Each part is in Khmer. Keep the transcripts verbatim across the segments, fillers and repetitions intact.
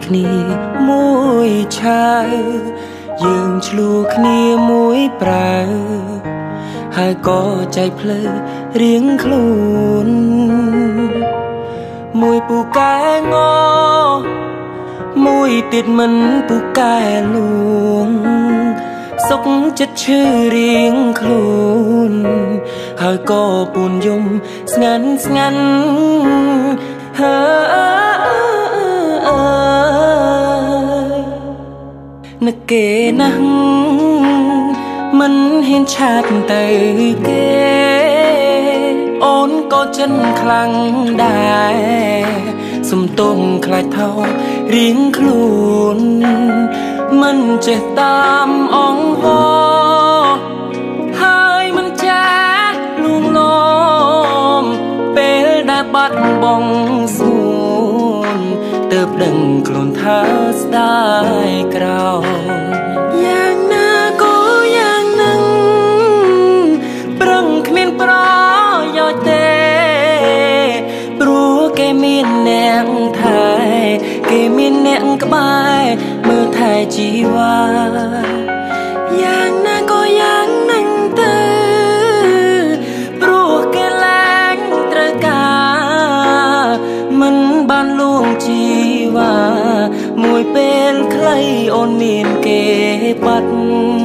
គ្នាមួយឆាវយើងឆ្លូគ្នាមួយប្រើហើយក៏ចែកផ្លូវរៀងខ្លួនមួយពូកែងមួយទៀតមិនពូកែលួងសុខចិត្តឈឺរៀងខ្លួនហើយក៏ពូនយំស្ងាត់ស្ងាត់ហើយនឹកគេណាស់មិនហ៊ានឆាតទៅគេអូនក៏ចិនខ្លាំងដែរសំទងខ្លាចថោរៀងខ្លួនមិនចេះតាមអង្វរហើយមិនចាស់លួងលោមពេលដែលបាត់បង់សួនទើបដឹងខ្លួនថាស្ដាយក្រោយយ៉ាងណាក៏យ៉ាងនឹងប្រឹងគ្មានប្រយោជន៍ទេព្រោះគេមានអ្នកថែគេមានអ្នកក្បែរមើលថែជីវ៉ាយ៉ាងណាក៏យ៉ាងនឹងទៅព្រោះគេលែងត្រូវការមិនបានលួងជីវ៉ាមួយពេលខ្លីអូនមានគេបាត់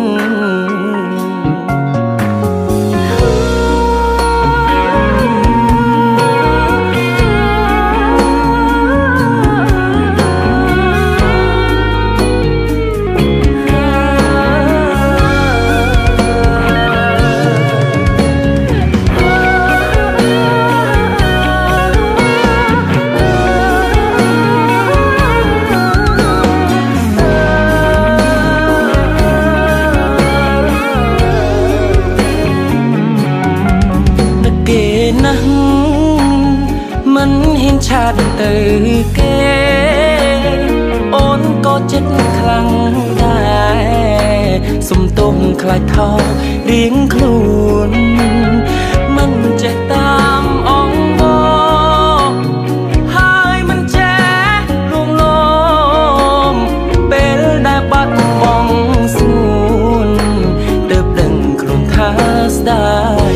មិនហ៊ានឆាតទៅគេអូនក៏ចិត្តខ្លាំងដែរសំទោសខ្លាចថោរៀងខ្លួនមិនចេះតាមអង្វរហើយមិនចេះលួងលោមពេលដែលបាត់បង់សួនទើបដឹងខ្លួនថាស្ដាយ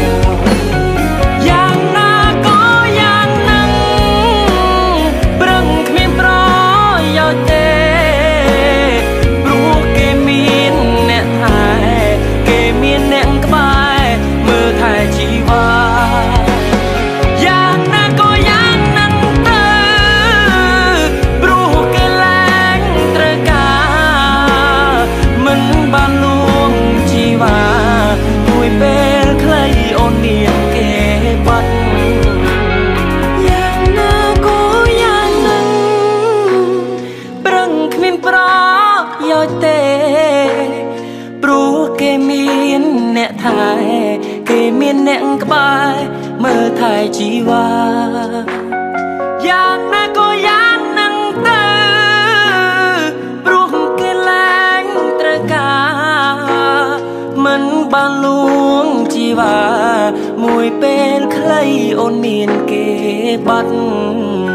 ពេលខ្លីអូនមានគេបាត់យ៉ាងណាក៏យ៉ាងនឹងប្រឹងគ្មានប្រយោជន៍ទេព្រោះគេមានអ្នកថែគេមានអ្នកក្បែរមើលថែជីវ៉ាយ៉ាងណាក៏យ៉ាងនឹងទៅព្រោះគេលែងត្រូវការមិនបានលួងជីវ៉ាមួយពេលខ្លីអូនមានគេបាត់